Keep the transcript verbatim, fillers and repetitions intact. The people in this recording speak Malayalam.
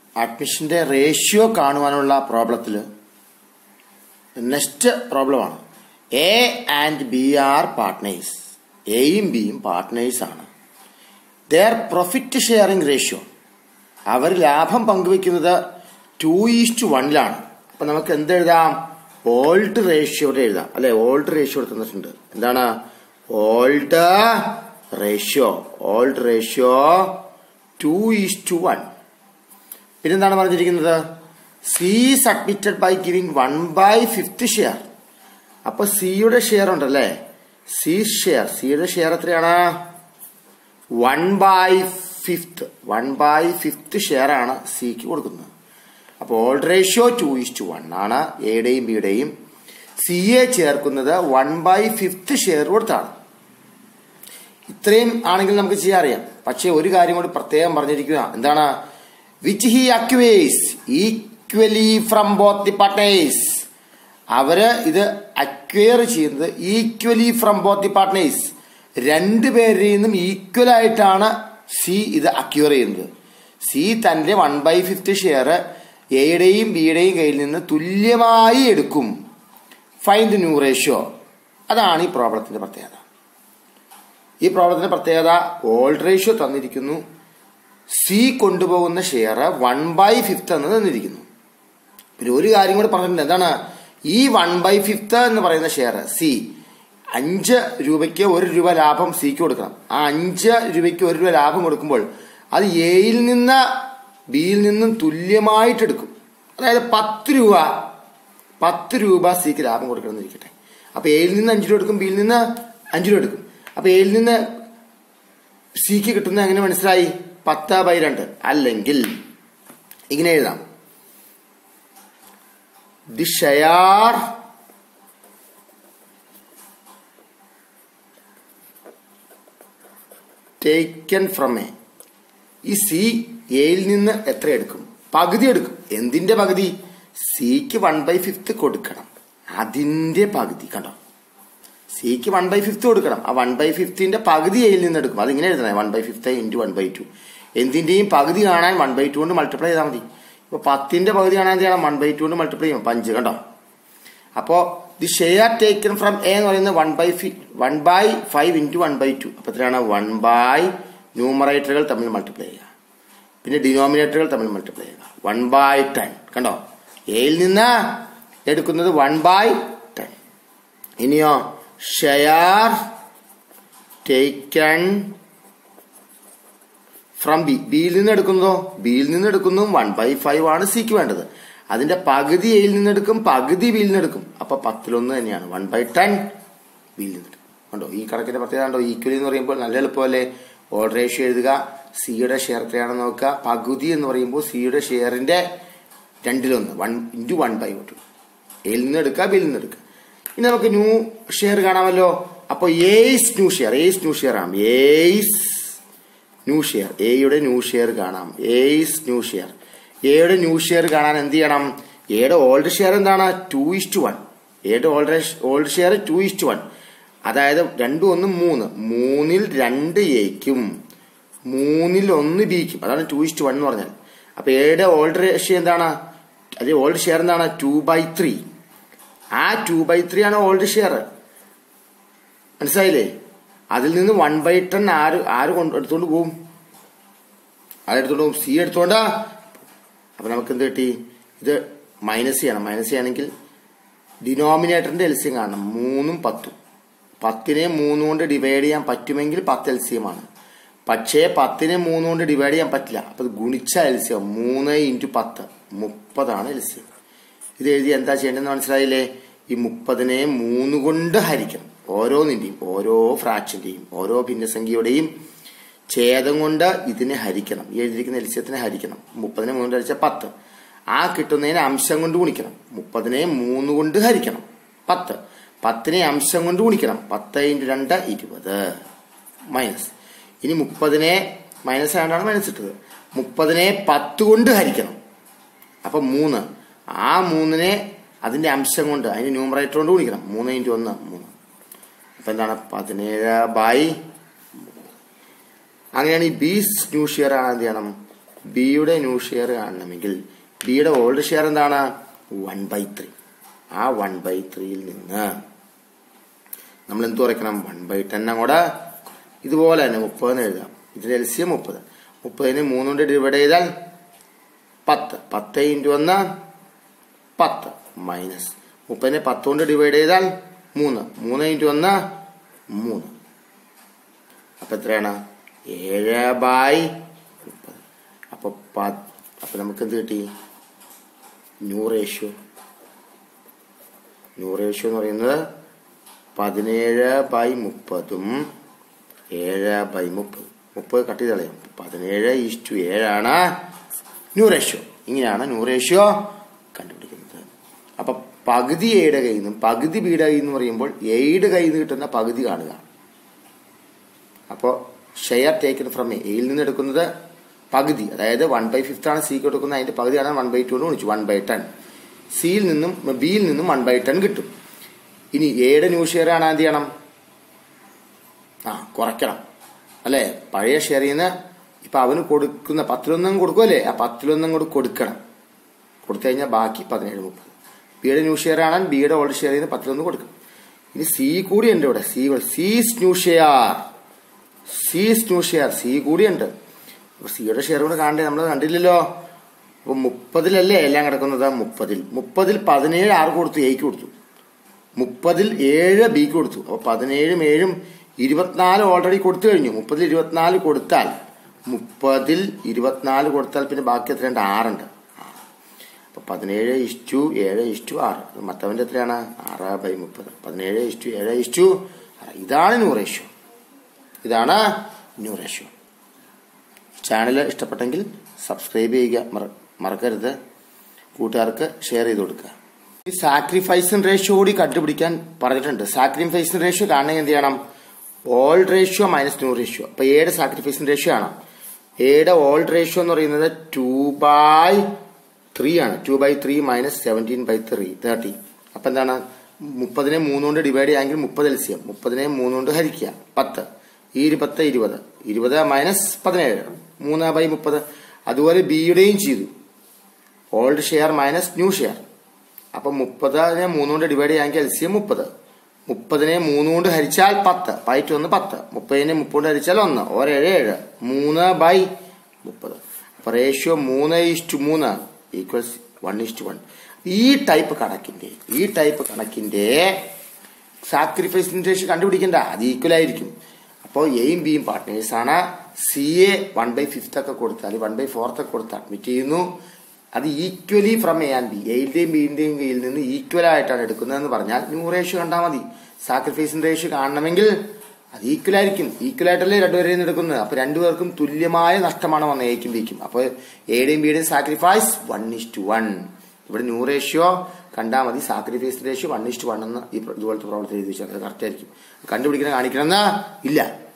അഡ്മിഷന്റെ റേഷ്യോ കാണുവാനുള്ള പ്രോബ്ലത്തിൽ നെക്സ്റ്റ് പ്രോബ്ലമാണ്. A and B are partners. എയും ബിയും പാർട്ട്നേഴ്സ് ആണ്. ദെയർ പ്രോഫിറ്റ് ഷെയറിംഗ് റേഷ്യോ, അവർ ലാഭം പങ്കുവെക്കുന്നത് ടു ഈസ്റ്റ് വണ്ണിലാണ്. അപ്പൊ നമുക്ക് എന്തെഴുതാം? ഓൾഡ് റേഷ്യോയുടെ എഴുതാം അല്ലെ. ഓൾഡ് റേഷ്യോ തന്നിട്ടുണ്ട്. എന്താണ് old ratio? Old ratio two is to one. പിന്നെന്താണ് പറഞ്ഞിരിക്കുന്നത്? C submitted by giving one by fifth share. അപ്പൊ സിയുടെ ഷെയർ ഉണ്ടല്ലേ, സി ഷെയർ, സിയുടെ ഷെയർ എത്രയാണ്? One by fifth. One by fifth share ആണ് സിക്ക് കൊടുക്കുന്നത്. അപ്പൊ old ratio two is to one ആണ്. എയുടെയും ബിയുടെയും. സിയെ ചേർക്കുന്നത് വൺ ബൈ ഫിഫ്ത്ത് ഷെയർ കൊടുത്താണ്. ഇത്രയും ആണെങ്കിൽ നമുക്ക് ചെയ്യാൻ അറിയാം. പക്ഷെ ഒരു കാര്യം കൂടി പ്രത്യേകം പറഞ്ഞിരിക്കുക. എന്താണ്? Which he acquires equally from both the partners. അവര് ഇത് അക്വയർ ചെയ്യുന്നത് equally from both the partners. രണ്ടുപേരിൽ നിന്നും ഈക്വൽ ആയിട്ടാണ് സി ഇത് അക്വയർ ചെയ്യുന്നത്. സി തന്റെ വൺ ബൈ ഫിഫ്ത്ത് ഷെയർ എയുടെയും ബിയുടെയും കയ്യിൽ നിന്ന് തുല്യമായി എടുക്കും. Find new ratio. അതാണ് ഈ പ്രോബ്ലത്തിന്റെ പ്രത്യേകത. ഈ പ്രോബ്ലത്തിന്റെ പ്രത്യേകത ഓൾഡ് റേഷ്യോ തന്നിരിക്കുന്നു. സി കൊണ്ടുപോകുന്ന ഷെയർ വൺ ബൈ ഫിഫ്ത്ത് എന്ന് തന്നിരിക്കുന്നു. പിന്നെ ഒരു കാര്യം കൂടെ പറഞ്ഞിട്ടുണ്ട്. എന്താണ്? ഈ വൺ ബൈ ഫിഫ്ത്ത് എന്ന് പറയുന്ന ഷെയർ സി അഞ്ച് രൂപയ്ക്ക് ഒരു രൂപ ലാഭം സിക്ക് കൊടുക്കണം. ആ അഞ്ച് രൂപയ്ക്ക് ഒരു രൂപ ലാഭം കൊടുക്കുമ്പോൾ അത് എയിൽ നിന്ന് ബിയിൽ നിന്നും തുല്യമായിട്ട് എടുക്കും. അതായത് പത്ത് രൂപ പത്ത് രൂപ സിക്ക് ലാഭം കൊടുക്കണം എന്നിരിക്കട്ടെ. അപ്പൊ എയിൽ നിന്ന് അഞ്ചു രൂപ എടുക്കും, ബിയിൽ നിന്ന് അഞ്ചു രൂപ എടുക്കും. അപ്പൊ എയിൽ നിന്ന് സിക്ക് കിട്ടുന്നത് എങ്ങനെ മനസ്സിലായി? പത്ത് ബൈ രണ്ട്. അല്ലെങ്കിൽ ഇങ്ങനെ എഴുതാം. The share taken from A. ഈ സി എയിൽ നിന്ന് എത്ര എടുക്കും? പകുതി എടുക്കും. എന്തിന്റെ പകുതി? സിക്ക് വൺ ബൈ ഫിഫ്ത്ത് കൊടുക്കണം, അതിന്റെ പകുതി. കണ്ടോ, സിക്ക് വൺ ബൈ ഫിഫ്ത്ത് കൊടുക്കണം. ആ വൺ ബൈ ഫിഫ്ത്തിന്റെ പകുതി എയിൽ നിന്ന് എടുക്കും. അതിങ്ങനെ എഴുതണേ, one by fifth into one by two. എന്തിന്റെയും പകുതി കാണാൻ വൺ ബൈ ടു കൊണ്ട് മൾട്ടിപ്ലൈ ചെയ്താൽ മതി. ഇപ്പൊ പത്തിന്റെ പകുതി കാണാൻ എന്ത് ചെയ്യണം? വൺ ബൈ ടു കൊണ്ട് മൾട്ടിപ്ലൈ ചെയ്യും. പഞ്ച്. കണ്ടോ? അപ്പോ the share taken from A എന്ന് പറയുന്നത് one by one by five into one by two. അപ്പൊ എത്രയാണ്? വൺ ബൈ ന്യൂമറേറ്ററുകൾ തമ്മിൽ മൾട്ടിപ്ലൈ ചെയ്യുക, പിന്നെ ഡിനോമിനേറ്ററുകൾ തമ്മിൽ മൾട്ടിപ്ലൈ ചെയ്യുക. One by ten. കണ്ടോ? എയിൽ നിന്ന് എടുക്കുന്നത് വൺ ബൈ ടെൻ. ഇനിയോ ഷെയർ ടേക്കൻ ഫ്രം ബി. ബിയിൽ നിന്ന് എടുക്കുന്നതോ? ബിയിൽ നിന്ന് എടുക്കുന്നു വൺ ബൈ ഫൈവ് ആണ് സിക്ക് വേണ്ടത്. അതിന്റെ പകുതി എയിൽ നിന്ന് എടുക്കും, പകുതി ബിയിൽ നിന്ന് എടുക്കും. അപ്പൊ പത്തിലൊന്ന് തന്നെയാണ്. വൺ ബൈ ടെൻ ബിയിൽ നിന്ന് എടുക്കും. കണ്ടോ? ഈ കണക്കിന്റെ പ്രത്യേകത കണ്ടോ? ഈക്വലി എന്ന് പറയുമ്പോൾ നല്ല എളുപ്പമല്ലേ? ഓർഡർ റേഷ്യോ എഴുതുക, സിയുടെ ഷെയർ എത്രയാണെന്ന് നോക്കുക. പകുതി എന്ന് പറയുമ്പോൾ സിയുടെ ഷെയറിന്റെ രണ്ടിലൊന്ന്, one into one by two. എയിൽ നിന്ന് എടുക്കുക, ബിയിൽ നിന്ന് എടുക്കുക. ഇനി നമുക്ക് ന്യൂ ഷെയർ കാണാമല്ലോ. അപ്പൊ A's new share, A's new share ആണ്. എയ്സ് ന്യൂ ഷെയർ, എയുടെ ന്യൂ ഷെയർ കാണാം. എയ്സ് ന്യൂ ഷെയർ, എയുടെ ന്യൂ ഷെയർ കാണാൻ എന്ത് ചെയ്യണം? എയുടെ ഓൾഡ് ഷെയർ എന്താണ്? Two is to one. എയുടെ old old share two is to one. അതായത് രണ്ടും ഒന്ന് മൂന്ന്. മൂന്നിൽ രണ്ട് എയ്ക്കും മൂന്നിൽ ഒന്ന് ബിക്കും. അതാണ് ടു ഈസ്റ്റ് വൺ എന്ന് പറഞ്ഞാൽ. അപ്പൊ എയുടെ ഓൾഡ് റേഷ്യോ എന്താണ്? അത് ഓൾഡ് ഷെയർ എന്താണ്? Two by three. ആ ടു ബൈ ത്രീ ആണ് ഓൾഡ് ഷെയർ. മനസ്സിലായില്ലേ? അതിൽ നിന്ന് വൺ ബൈ ടെൻ ആര് ആര് കൊണ്ട് എടുത്തോണ്ട് പോവും? അതെടുത്തോണ്ട് പോകും. സി എടുത്തോണ്ടാ. അപ്പൊ നമുക്ക് എന്ത് കിട്ടി? ഇത് മൈനസ് ചെയ്യണം. മൈനസ് ചെയ്യണമെങ്കിൽ ഡിനോമിനേറ്ററിന്റെ എൽസിയം കാണണം. മൂന്നും പത്തും. പത്തിനെ മൂന്ന് കൊണ്ട് ഡിവൈഡ് ചെയ്യാൻ പറ്റുമെങ്കിൽ പത്ത് എൽസിയമാണ്. പക്ഷേ പത്തിനെ മൂന്ന് കൊണ്ട് ഡിവൈഡ് ചെയ്യാൻ പറ്റില്ല. അപ്പൊ ഇത് ഗുണിച്ച എൽസിയം മൂന്ന് ഇൻറ്റു പത്ത് മുപ്പതാണ് എൽസിയം. ഇത് എഴുതി എന്താ ചെയ്യേണ്ടതെന്ന് മനസ്സിലായില്ലേ? ഈ മുപ്പതിനെ മൂന്ന് കൊണ്ട് ഹരിക്കണം. ഓരോന്നിന്റെയും ഓരോ ഫ്രാക്ഷന്റെയും ഓരോ ഭിന്നസംഖ്യയുടെയും ഛേദം കൊണ്ട് ഇതിനെ ഹരിക്കണം. ഈ എഴുതിയിരിക്കുന്ന എൽസിയത്തിനെ ഹരിക്കണം. മുപ്പതിനെ മൂന്ന് കൊണ്ട് ഹരിച്ചാൽ പത്ത്. ആ കിട്ടുന്നതിനെ അംശം കൊണ്ട് ഗുണിക്കണം. മുപ്പതിനെ മൂന്ന് കൊണ്ട് ഹരിക്കണം പത്ത്. പത്തിനെ അംശം കൊണ്ട് ഗുണിക്കണം. പത്ത് ഇൻറ്റു രണ്ട് ഇരുപത് മൈനസ്. ഇനി മുപ്പതിനെ മൈനസ് ആയതുകൊണ്ടാണ് മൈനസ് ഇട്ടത്. മുപ്പതിനെ പത്ത് കൊണ്ട് ഹരിക്കണം. അപ്പൊ മൂന്ന്. ആ മൂന്നിനെ അതിന്റെ അംശം കൊണ്ട് അതിന്റെ ന്യൂമറേറ്റർ കൊണ്ട് ഗുണിക്കണം. മൂന്ന് ഇൻറ്റു ഒന്ന് മൂന്ന്. അപ്പൊ എന്താണ്? പതിനേഴ് ബൈ. അങ്ങനെയാണ് ഈ ബീസ് ന്യൂ ഷെയർ ആണ് എന്ത് ചെയ്യണം? ബിയുടെ ന്യൂ ഷെയർ കാണണമെങ്കിൽ ബിയുടെ ഓൾഡ് ഷെയർ എന്താണ്? One by three. ആ വൺ ബൈ ത്രീയിൽ നിന്ന് നമ്മൾ എന്ത് കുറയ്ക്കണം? വൺ ബൈ ടെൻ അങ്ങോട്ട് ഇതുപോലെ തന്നെ മുപ്പതെന്ന് എഴുതാം. ഇതിന്റെ എൽ സി എം മുപ്പത്. മുപ്പതിന് മൂന്നുകൊണ്ട് ഡിവൈഡ് ചെയ്താൽ പത്ത്. പത്ത് ഇൻറ്റു ഒന്ന് പത്ത് മൈനസ് മുപ്പതിനെ പത്ത് കൊണ്ട് ഡിവൈഡ് ചെയ്താൽ മൂന്ന്. മൂന്ന് ഇൻറ്റു ഒന്ന് മൂന്ന്. അപ്പൊ എത്രയാണ്? ഏഴ് ബൈ മുപ്പത്. അപ്പൊ അപ്പൊ നമുക്ക് എന്ത് കിട്ടി? New ratio. ന്യൂ റേഷ്യോ എന്ന് പറയുന്നത് പതിനേഴ് ബൈ മുപ്പതും ഏഴ് ബൈ മുപ്പത്. മുപ്പത് കട്ട് ചെയ്ത് കളയും. പതിനേഴ് ഈസ്റ്റു ഏഴാണ് ന്യൂ റേഷ്യോ. ഇങ്ങനെയാണ് ന്യൂ റേഷ്യോ കണ്ടുപിടിക്കുന്നത്. അപ്പൊ പകുതി എയുടെ കയ്യിൽ നിന്നും പകുതി ബിയുടെ കയ്യിൽ നിന്ന് പറയുമ്പോൾ എയുടെ കയ്യിൽ നിന്ന് കിട്ടുന്ന പകുതി കാണുക. അപ്പോൾ ഷെയർ ടേക്കൺ ഫ്രം എ, എയിൽ നിന്ന് എടുക്കുന്നത് പകുതി, അതായത് വൺ ബൈ ഫിഫ്ത്ത് ആണ് സിക്ക് എടുക്കുന്നത്. അതിന്റെ പകുതിയാണ് വൺ ബൈ ടു കൊണ്ട് വിളിച്ചു. One by ten. സിയിൽ നിന്നും ബിയിൽ നിന്നും വൺ ബൈ ടെൻ കിട്ടും. ഇനി എയുടെ ന്യൂ ഷെയർ ആണ് എന്ത് ചെയ്യണം? ആ കുറയ്ക്കണം അല്ലെ? പഴയ ഷെയറിൽ നിന്ന് ഇപ്പൊ അവന് കൊടുക്കുന്ന പത്തിലൊന്നും കൊടുക്കുമല്ലേ, ആ പത്തിലൊന്നും കൂടെ കൊടുക്കണം. കൊടുത്തു കഴിഞ്ഞാൽ ബാക്കി പതിനേഴ് മുപ്പത്. ബിയുടെ ന്യൂ ഷെയർ ആണ്, ബിയുടെ ഓൾഡ് ഷെയറിൽ നിന്ന് പത്തിലൊന്ന് കൊടുക്കണം. ഇനി സി കൂടി ഉണ്ട് ഇവിടെ. C C's new share. C's new share C കൂടി ഉണ്ട്. അപ്പൊ സിയുടെ ഷെയർ കൂടെ കാണണ്ടേ? നമ്മൾ കണ്ടില്ലല്ലോ. അപ്പൊ മുപ്പതിലല്ലേ എല്ലാം കിടക്കുന്നത്? മുപ്പതിൽ മുപ്പതിൽ പതിനേഴ് ആറ് കൊടുത്തു? എയ്ക്ക് കൊടുത്തു. മുപ്പതിൽ ഏഴ് ബിക്ക് കൊടുത്തു. അപ്പൊ പതിനേഴും ഏഴും ഇരുപത്തിനാല് ഓൾറെഡി കൊടുത്തു കഴിഞ്ഞു. മുപ്പതിൽ ഇരുപത്തിനാല് കൊടുത്താൽ മുപ്പതിൽ ഇരുപത്തിനാല് കൊടുത്താൽ പിന്നെ ബാക്കി എത്രയുണ്ട്? ആറുണ്ട്. അപ്പൊ പതിനേഴ് ഇഷ്ടു ഏഴ് ഇഷ്ടു ആറ്. മറ്റവന്റെ എത്രയാണ്? ആറ് ബൈ മുപ്പത്. പതിനേഴ് ഇഷ്ടു ഏഴ് ഇഷ്ടു ആറ്. ഇതാണ് ന്യൂ റേഷ്യോ. ഇതാണ് ന്യൂ റേഷ്യോ. ചാനൽ ഇഷ്ടപ്പെട്ടെങ്കിൽ സബ്സ്ക്രൈബ് ചെയ്യുക മറക്കരുത്. കൂട്ടുകാർക്ക് ഷെയർ ചെയ്ത് കൊടുക്കുക. ഈ സാക്രിഫൈസിൻ റേഷ്യോ കൂടി കണ്ടുപിടിക്കാൻ പറഞ്ഞിട്ടുണ്ട്. സാക്രിഫൈസിൻ റേഷ്യോ കാണണമെങ്കിൽ എന്ത് ചെയ്യണം? Old ratio minus new ratio. അപ്പൊ എയുടെ സാക്രിഫൈസിൻ റേഷ്യോ ആണ്. എയുടെ ഓൾഡ് റേഷ്യോ എന്ന് പറയുന്നത് ടു ബൈ ത്രീ ആണ്. Two by three minus seventeen by three thirty. അപ്പൊ എന്താണ്? മുപ്പതിനെ മൂന്നുകൊണ്ട് ഡിവൈഡ് ചെയ്യാമെങ്കിൽ മുപ്പത് എൽ സി എം. മുപ്പതിനെ മൂന്നുകൊണ്ട് ഹരിക്കുക പത്ത്. ഈ ഇരുപത്ത് ഇരുപത്. ഇരുപത് മൈനസ് പതിനേഴ് മൂന്ന് ബൈ മുപ്പത്. അതുപോലെ ബിയുടെയും ചെയ്തു. Old share minus new share. അപ്പൊ മുപ്പതിനെ മൂന്നുകൊണ്ട് ഡിവൈഡ് ചെയ്യാമെങ്കിൽ എൽ സി എം മുപ്പത്. മുപ്പതിനെ മൂന്നുകൊണ്ട് ഹരിച്ചാൽ പത്ത്. പൈറ്റ് ഒന്ന് പത്ത്. മുപ്പതിനെ മുപ്പത് ഹരിച്ചാൽ ഒന്ന്. ഒരേഴ് ഏഴ്. മൂന്ന് ബൈ മുപ്പത്. അപ്പൊ റേഷ്യോ മൂന്ന് ഇഷ്ടു മൂന്ന് ഈക്വൽസ് വൺ ഇഷ്ടു വൺ. ഈ ടൈപ്പ് കണക്കിന്റെ ഈ ടൈപ്പ് കണക്കിന്റെ സാക്രിഫൈസിൻ റേഷ്യോ കണ്ടുപിടിക്കണ്ട. അത് ഈക്വൽ ആയിരിക്കും. അപ്പോൾ എയും ബിയും പാർട്ട്നേഴ്സ് ആണ്. C A one by fifth ഒക്കെ കൊടുത്താൽ വൺ ബൈ ഫോർത്ത് ഒക്കെ കൊടുത്ത് അഡ്മിറ്റ് ചെയ്യുന്നു. അത് equally from A and B. എയുടെയും ബിന്റെയും കയ്യിൽ നിന്ന് ഈക്വൽ ആയിട്ടാണ് എടുക്കുന്നതെന്ന് പറഞ്ഞാൽ ന്യൂ റേഷ്യോ കണ്ടാൽ മതി. സാക്രിഫൈസിൻ റേഷ്യോ കാണണമെങ്കിൽ അത് ഈക്വൽ ആയിരിക്കും. ഈക്വൽ ആയിട്ടല്ലേ രണ്ടുപേരെയും നിന്ന് എടുക്കുന്നത്. അപ്പൊ രണ്ടുപേർക്കും തുല്യമായ നഷ്ടമാണ് വന്നത് എയ്ക്കും ബിക്കും. അപ്പൊ എയുടെയും ബിയുടെയും സാക്രിഫൈസ് വൺ ഇസ്റ്റു വൺ. ഇവിടെ ന്യൂ റേഷ്യോ കണ്ടാൽ മതി. Sacrificing ratio one is to one എന്ന് ഈ ഇതുപോലത്തെ പ്രോബ്ലത്തിൽ എഴുതി വെച്ചാൽ അത് കറക്റ്റ് ആയിരിക്കും. കണ്ടുപിടിക്കണം കാണിക്കണമെന്ന് ഇല്ല.